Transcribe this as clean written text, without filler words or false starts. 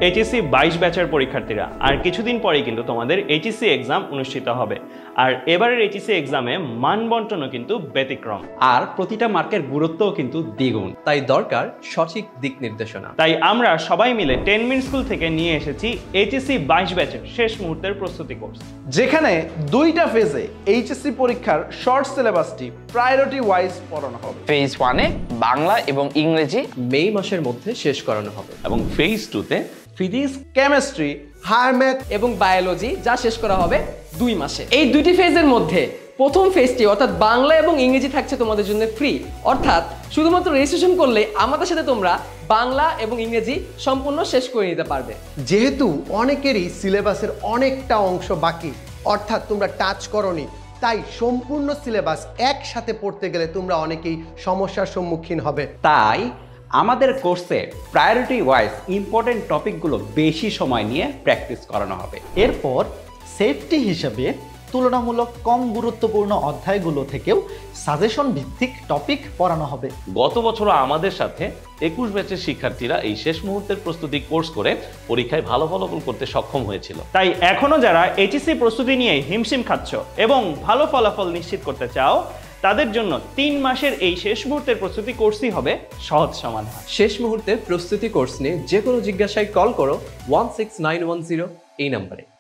HSC 22 ব্যাচের পরীক্ষার্থীরা, আর কিছুদিন পরেই কিন্তু তোমাদের এইচএসসি এক্সাম অনুষ্ঠিত হবে। আর এবারের এইচএসসি এক্সামে মান বন্টনও কিন্তু ব্যতিক্রম, আর প্রতিটা মার্কের গুরুত্বও কিন্তু দ্বিগুণ। তাই দরকার সঠিক দিক নির্দেশনা। তাই আমরা সবাই মিলে 10 মিনিট স্কুল থেকে নিয়ে এসেছি এইচএসসি 22 ব্যাচের শেষ মুহূর্তের প্রস্তুতি কোর্স, যেখানে দুইটা ফেজে এইচএসসি পরীক্ষার শর্ট সিলেবাসটি প্রায়োরিটি ওয়াইজ পড়ানো হবে। ফেজ 1-এ বাংলা এবং ইংরেজি মে মাসের মধ্যে শেষ করানো হবে এবং ফেজ 2-তে ফিজিক্স, কেমিস্ট্রি, হায়ার ম্যাথ এবং বায়োলজি যা শেষ করা হবে 2 মাসে। এই দুইটি ফেজের মধ্যে প্রথম ফেজটি অর্থাৎ বাংলা এবং ইংরেজি থাকছে তোমাদের জন্য ফ্রি, অর্থাৎ শুধুমাত্র রেজিস্ট্রেশন করলে আমাদের সাথে তোমরা বাংলা এবং ইংরেজি সম্পূর্ণ শেষ করে নিতে পারবে। যেহেতু অনেকেরই সিলেবাসের অনেকটা অংশ বাকি, অর্থাৎ তোমরা টাচ করনি, তাই সম্পূর্ণ সিলেবাস একসাথে পড়তে গেলে তোমরা অনেকেই সমস্যার সম্মুখীন হবে। তাই আমাদের কোর্সে প্রায়োরিটি ওয়াইজ ইম্পর্টেন্ট টপিকগুলো বেশি সময় নিয়ে প্র্যাকটিস করানো হবে। এরপর সেফটি হিসেবে তুলনামূলক কম গুরুত্বপূর্ণ অধ্যায়গুলো থেকেও সাজেশন ভিত্তিক টপিক পড়ানো হবে। গত বছরও আমাদের সাথে 21 ব্যাচের শিক্ষার্থীরা এই শেষ মুহূর্তের প্রস্তুতি কোর্স করে পরীক্ষায় ভালো ফলাফল করতে সক্ষম হয়েছিল। তাই এখনো যারা এইচএসসি প্রস্তুতি নিয়ে হিমশিম খাচ্ছ এবং ভালো ফলাফল নিশ্চিত করতে চাও, তাদের জন্য 3 মাসের এই শেষ মুহূর্তের প্রস্তুতি কোর্সই হবে সহজ সমাধান। শেষ মুহূর্তের প্রস্তুতি কোর্স নিয়ে যে কোনো জিজ্ঞাসায় কল করো 16910 এই নম্বরে।